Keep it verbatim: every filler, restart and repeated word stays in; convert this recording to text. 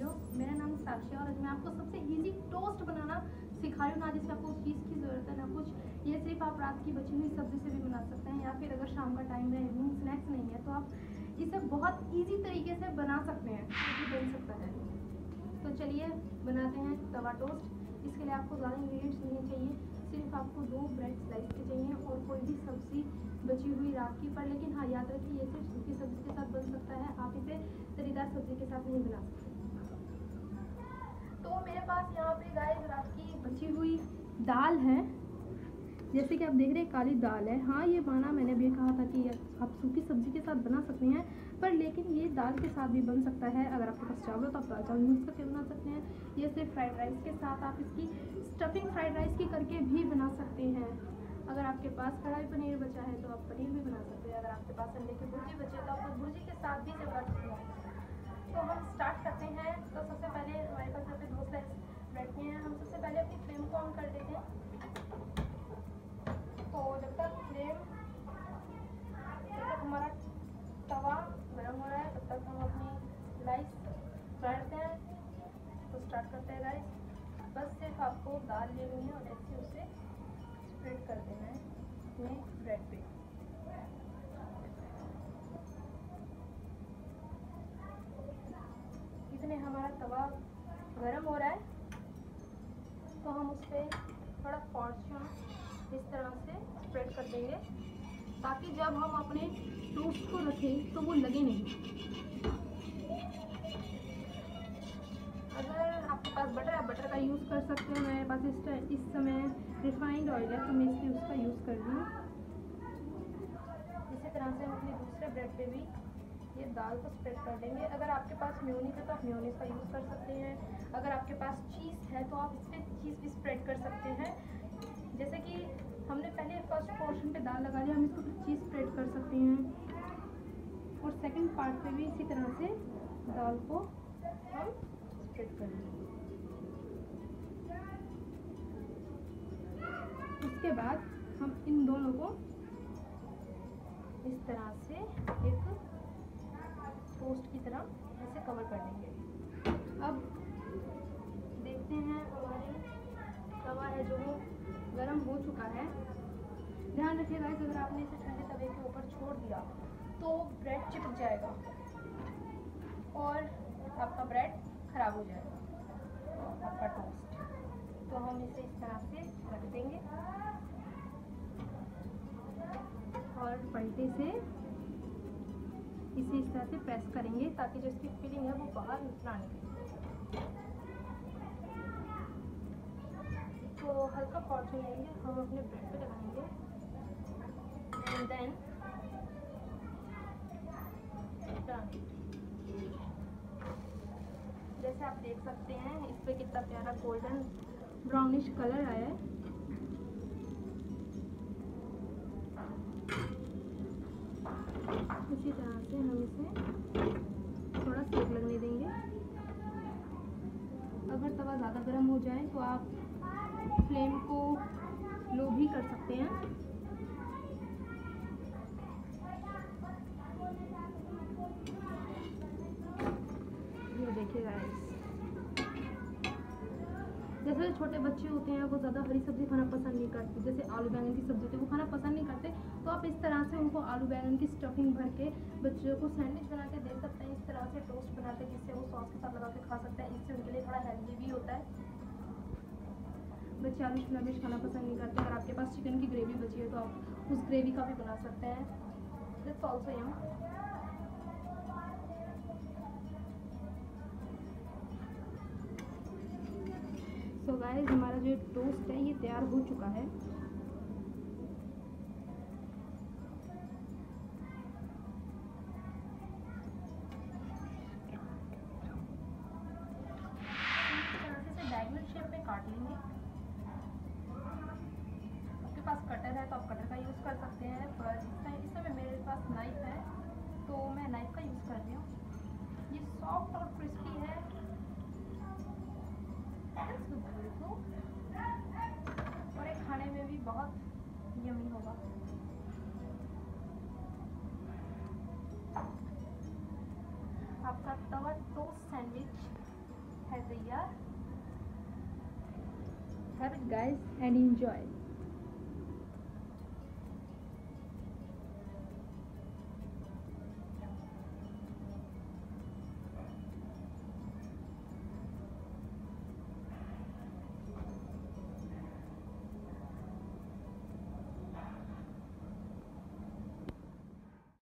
भाइयों, मेरा नाम साक्षी और आज मैं आपको सबसे इजी टोस्ट बनाना सिखा रही हूँ। ना जिसमें आपको उस चीज़ की ज़रूरत है ना कुछ। ये सिर्फ आप रात की बची हुई सब्ज़ी से भी बना सकते हैं, या फिर अगर शाम का टाइम है, इवनिंग स्नैक्स नहीं है, तो आप इसे बहुत ईजी तरीके से बना सकते हैं। ये बन सकता है। तो चलिए बनाते हैं तवा टोस्ट। इसके लिए आपको ज़्यादा इंग्रेडिएंट्स नहीं चाहिए, सिर्फ आपको दो ब्रेड स्लाइस के चाहिए और कोई भी सब्ज़ी बची हुई रात की पर। लेकिन हाँ, याद रखिए ये सिर्फ सूखी सब्ज़ी के साथ बन सकता है, आप इसे तरीदार सब्ज़ी के साथ नहीं बना सकते। तो मेरे पास यहाँ पे गाइस रात की बची हुई दाल है, जैसे कि आप देख रहे हैं काली दाल है। हाँ, ये बना मैंने अभी कहा था कि आप सूखी सब्ज़ी के साथ बना सकते हैं, पर लेकिन ये दाल के साथ भी बन सकता है। अगर आपके पास चावल हो तो आप दाल चावल मिक्स करके बना सकते हैं। ये सिर्फ फ्राइड राइस के साथ आप इसकी स्टफिंग फ्राइड राइस की करके भी बना सकते हैं। अगर आपके पास कढ़ाई पनीर बचा है तो आप पनीर भी बना सकते हैं। अगर आपके पास अंडे की भुर्जी बची है तो आप भुर्जी के साथ भी इसे बना सकते हैं। तो हम स्टार्ट करते हैं। तो सबसे पहले हमारे पास यहाँ पे दो स्लाइस ब्रेड के हैं। हम सबसे पहले अपनी फ्लेम को ऑन कर देते हैं। तो जब तक फ्लेम जब तक हमारा तवा गर्म हो रहा है तब तक हम अपनी स्लाइस फ्राई करते हैं। तो स्टार्ट करते हैं गाइस। बस सिर्फ आपको दाल लेनी है और ऐसे उसे स्प्रेड कर देना है अपने ब्रेड पे। इतने हमारा तवा गरम हो रहा है तो हम उस पर थोड़ा पोर्शन इस तरह से स्प्रेड कर देंगे, ताकि जब हम अपने टोस्ट को रखें तो वो लगे नहीं। अगर आपके पास बटर है, आप बटर का यूज़ कर सकते हैं। मेरे पास इस इस समय रिफाइंड ऑयल है तो मैं इसलिए उसका यूज़ कर रही हूँ। इसी तरह से हम अपने दूसरे ब्रेड पे भी ये दाल को स्प्रेड कर देंगे। अगर आपके पास मेयोनीज है तो आप मेयोनीज का यूज़ कर सकते हैं। अगर आपके पास चीज़ है तो आप इस पर चीज़ भी स्प्रेड कर सकते हैं। जैसे कि हमने पहले फर्स्ट पोर्शन पे दाल लगा लिया, हम इसको चीज़ स्प्रेड कर सकते हैं और सेकंड पार्ट पे भी इसी तरह से दाल को हम स्प्रेड कर देंगे। उसके बाद हम इन दोनों को इस तरह से एक टोस्ट की तरह ऐसे कवर कर देंगे। अब देखते हैं हमारी तवा है जो वो गरम हो चुका है। ध्यान रखिए गाइस, अगर आपने इसे ठंडे तवे के ऊपर छोड़ दिया तो ब्रेड चिपक जाएगा और आपका ब्रेड खराब हो जाएगा, आपका टोस्ट। तो हम इसे इस तरह से रख देंगे और पलटे से इसे इस तरह से प्रेस करेंगे ताकि जो इसकी फिलिंग है वो बाहर ना निकले। तो हल्का फॉर्चून लेंगे, हम अपने ब्रेड पे लगाएंगे एंड देन डन। जैसे आप देख सकते हैं इस पे कितना प्यारा गोल्डन ब्राउनिश कलर आया है। इसी तरह से हम इसे थोड़ा सेक लगने देंगे। अगर तवा ज़्यादा गर्म हो जाए तो आप फ्लेम को लो भी कर सकते हैं। ये देखिए गाइस, जैसे छोटे बच्चे होते हैं वो ज़्यादा हरी सब्ज़ी खाना पसंद नहीं करते, जैसे आलू बैंगन की सब्ज़ी होती है वो खाना पसंद नहीं करते, तो आप इस तरह से उनको आलू बैंगन की स्टफिंग भर के बच्चों को सैंडविच बना के दे सकते हैं। इस तरह से टोस्ट बनाते हैं जिससे वो सॉस के साथ लगा के खा सकते हैं। इससे उनके लिए थोड़ा हेल्दी भी होता है। बच्चे आलू शिमला मिर्च खाना पसंद नहीं करते। अगर आपके पास चिकन की ग्रेवी बची है तो आप उस ग्रेवी का भी बना सकते हैं। That's also yum. So guys, हमारा जो टोस्ट है ये तैयार हो चुका है। डायगोनल शेप में काट लेंगे। आपके पास कटर है तो आप कटर का यूज़ कर सकते हैं, पर इस समय मेरे पास नाइफ है तो मैं नाइफ का यूज़ कर रही हूँ। ये सॉफ्ट और क्रिस्पी है और एक खाने में भी बहुत यम्मी होगा। आपका तवा टोस्ट सैंडविच लिया। Have it guys and enjoy.